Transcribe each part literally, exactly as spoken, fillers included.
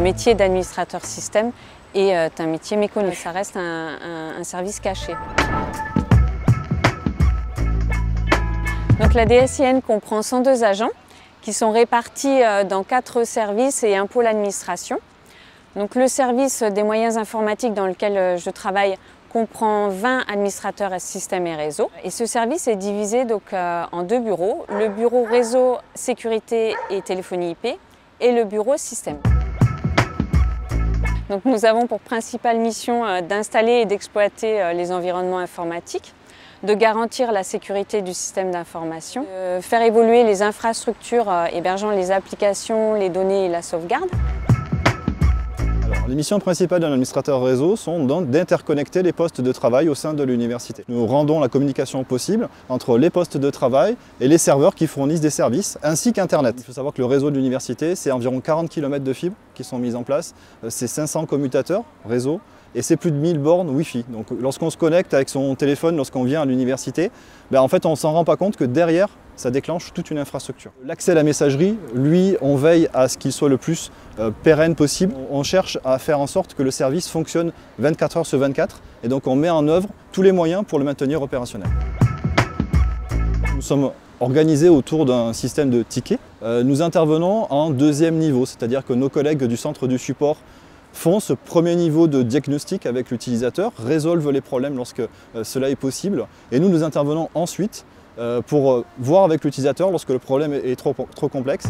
métier d'administrateur système est un métier méconnu. Ça reste un, un, un service caché. Donc la D S I N comprend cent deux agents qui sont répartis dans quatre services et un pôle administration. Donc le service des moyens informatiques dans lequel je travaille comprend vingt administrateurs systèmes et réseaux. Et ce service est divisé donc, euh, en deux bureaux, le bureau réseau, sécurité et téléphonie I P et le bureau système. Donc nous avons pour principale mission euh, d'installer et d'exploiter euh, les environnements informatiques, de garantir la sécurité du système d'information, de faire évoluer les infrastructures euh, hébergeant les applications, les données et la sauvegarde. Les missions principales d'un administrateur réseau sont d'interconnecter les postes de travail au sein de l'université. Nous rendons la communication possible entre les postes de travail et les serveurs qui fournissent des services, ainsi qu'Internet. Il faut savoir que le réseau de l'université, c'est environ quarante kilomètres de fibres qui sont mises en place, c'est cinq cents commutateurs réseau et c'est plus de mille bornes Wi-Fi. Donc lorsqu'on se connecte avec son téléphone, lorsqu'on vient à l'université, ben en fait on ne s'en rend pas compte que derrière, ça déclenche toute une infrastructure. L'accès à la messagerie, lui, on veille à ce qu'il soit le plus euh, pérenne possible. On cherche à faire en sorte que le service fonctionne vingt-quatre heures sur vingt-quatre et donc on met en œuvre tous les moyens pour le maintenir opérationnel. Nous sommes organisés autour d'un système de tickets. Euh, nous intervenons en deuxième niveau, c'est-à-dire que nos collègues du centre du support font ce premier niveau de diagnostic avec l'utilisateur, résolvent les problèmes lorsque euh, cela est possible et nous nous intervenons ensuite euh, pour euh, voir avec l'utilisateur lorsque le problème est, est trop, trop complexe.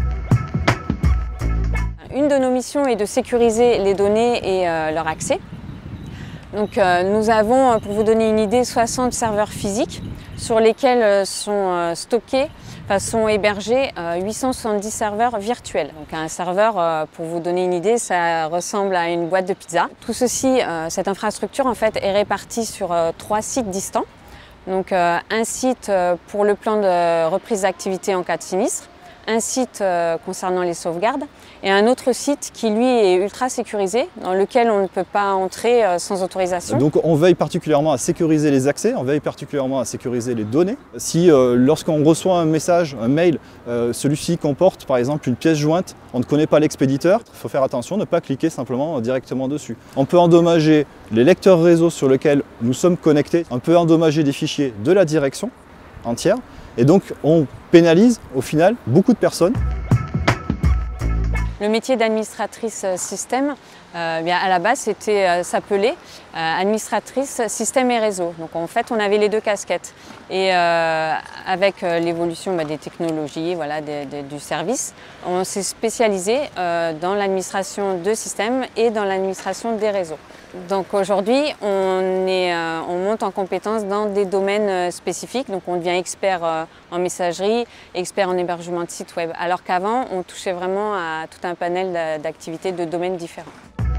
Une de nos missions est de sécuriser les données et euh, leur accès. Donc, euh, nous avons, pour vous donner une idée, soixante serveurs physiques sur lesquels sont euh, stockés, enfin, sont hébergés euh, huit cent soixante-dix serveurs virtuels. Donc, un serveur, euh, pour vous donner une idée, ça ressemble à une boîte de pizza. Tout ceci, euh, cette infrastructure en fait, est répartie sur euh, trois sites distants. Donc, euh, un site euh, pour le plan de reprise d'activité en cas de sinistre, un site euh, concernant les sauvegardes et un autre site qui lui est ultra sécurisé, dans lequel on ne peut pas entrer euh, sans autorisation. Donc on veille particulièrement à sécuriser les accès, on veille particulièrement à sécuriser les données. Si euh, lorsqu'on reçoit un message, un mail, euh, celui-ci comporte par exemple une pièce jointe, on ne connaît pas l'expéditeur, il faut faire attention, ne pas cliquer simplement directement dessus. On peut endommager les lecteurs réseau sur lesquels nous sommes connectés, on peut endommager des fichiers de la direction entière. Et donc, on pénalise au final beaucoup de personnes. Le métier d'administratrice système, euh, bien à la base, c'était euh, s'appelait euh, administratrice système et réseau. Donc en fait, on avait les deux casquettes. Et euh, avec euh, l'évolution bah, des technologies, voilà, des, des, du service, on s'est spécialisé euh, dans l'administration de systèmes et dans l'administration des réseaux. Donc aujourd'hui, on, est, euh, on monte en compétences dans des domaines euh, spécifiques. Donc on devient expert euh, en messagerie, expert en hébergement de sites web. Alors qu'avant, on touchait vraiment à tout un panel d'activités de domaines différents.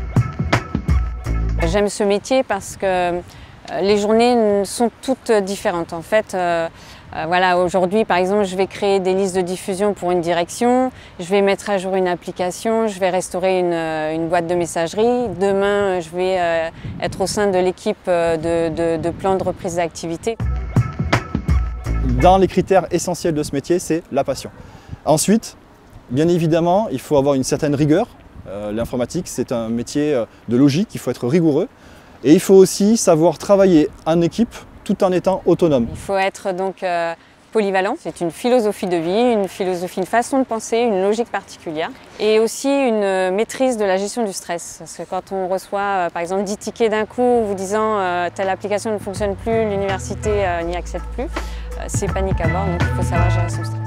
J'aime ce métier parce que euh, les journées sont toutes différentes. En fait, euh, Euh, voilà, aujourd'hui, par exemple, je vais créer des listes de diffusion pour une direction, je vais mettre à jour une application, je vais restaurer une, une boîte de messagerie. Demain, je vais euh, être au sein de l'équipe de, de, de plan de reprise d'activité. Dans les critères essentiels de ce métier, c'est la passion. Ensuite, bien évidemment, il faut avoir une certaine rigueur. Euh, L'informatique, c'est un métier de logique, il faut être rigoureux. Et il faut aussi savoir travailler en équipe, tout en étant autonome. Il faut être donc euh, polyvalent. C'est une philosophie de vie, une philosophie, une façon de penser, une logique particulière. Et aussi une maîtrise de la gestion du stress. Parce que quand on reçoit euh, par exemple dix tickets d'un coup vous disant euh, telle application ne fonctionne plus, l'université euh, n'y accède plus, euh, c'est panique à bord, donc il faut savoir gérer son stress.